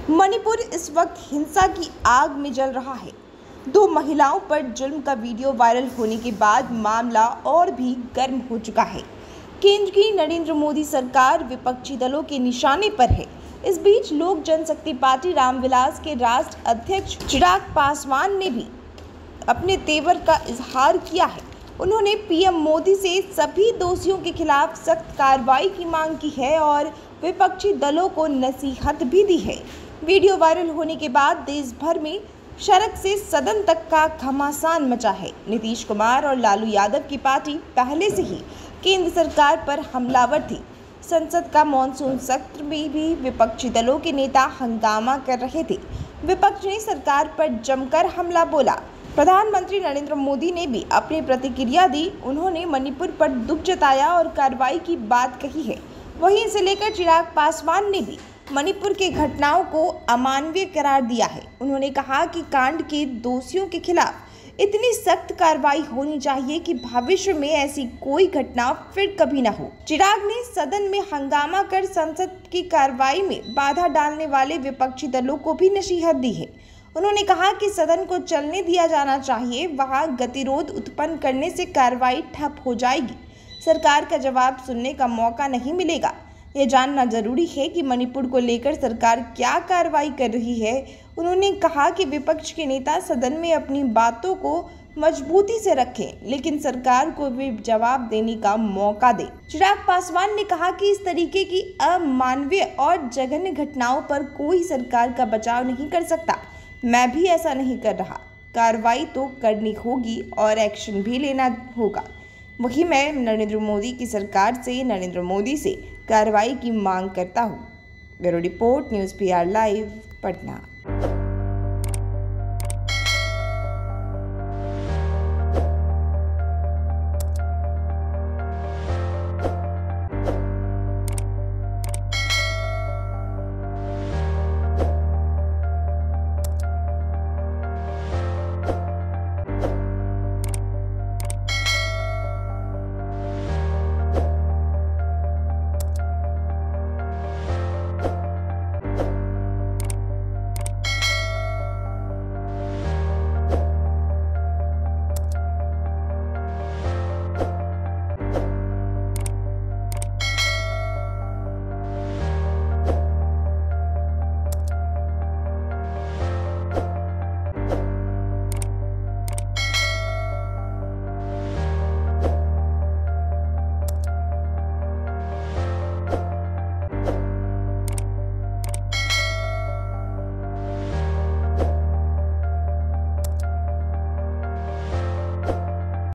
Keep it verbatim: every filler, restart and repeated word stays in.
मणिपुर इस वक्त हिंसा की आग में जल रहा है। दो महिलाओं पर जुल्म का वीडियो वायरल होने के बाद मामला और भी गर्म हो चुका है। केंद्र की नरेंद्र मोदी सरकार विपक्षी दलों के निशाने पर है। इस बीच लोक जनशक्ति पार्टी रामविलास के राष्ट्र अध्यक्ष चिराग पासवान ने भी अपने तेवर का इजहार किया है। उन्होंने पीएम मोदी से सभी दोषियों के खिलाफ सख्त कार्रवाई की मांग की है और विपक्षी दलों को नसीहत भी दी है। वीडियो वायरल होने के बाद देश भर में सड़क से सदन तक का घमासान मचा है। नीतीश कुमार और लालू यादव की पार्टी पहले से ही केंद्र सरकार पर हमलावर थी। संसद का मॉनसून सत्र में भी विपक्षी दलों के नेता हंगामा कर रहे थे। विपक्ष ने सरकार पर जमकर हमला बोला। प्रधानमंत्री नरेंद्र मोदी ने भी अपनी प्रतिक्रिया दी। उन्होंने मणिपुर पर दुख जताया और कार्रवाई की बात कही है। वहीं इसे लेकर चिराग पासवान ने भी मणिपुर के घटनाओं को अमानवीय करार दिया है। उन्होंने कहा कि कांड के दोषियों के खिलाफ इतनी सख्त कार्रवाई होनी चाहिए कि भविष्य में ऐसी कोई घटना फिर कभी न हो। चिराग ने सदन में हंगामा कर संसद की कार्रवाई में बाधा डालने वाले विपक्षी दलों को भी नसीहत दी है। उन्होंने कहा कि सदन को चलने दिया जाना चाहिए, वहां गतिरोध उत्पन्न करने से कार्रवाई ठप हो जाएगी। सरकार का जवाब सुनने का मौका नहीं मिलेगा। यह जानना जरूरी है कि मणिपुर को लेकर सरकार क्या कार्रवाई कर रही है। उन्होंने कहा कि विपक्ष के नेता सदन में अपनी बातों को मजबूती से रखें, लेकिन सरकार को भी जवाब देने का मौका दें। चिराग पासवान ने कहा कि इस तरीके की अमानवीय और जघन्य घटनाओं पर कोई सरकार का बचाव नहीं कर सकता। मैं भी ऐसा नहीं कर रहा। कार्रवाई तो करनी होगी और एक्शन भी लेना होगा। वही मैं नरेंद्र मोदी की सरकार से नरेंद्र मोदी से कार्रवाई की मांग करता हूँ। Bureau report, news PR live, Patna.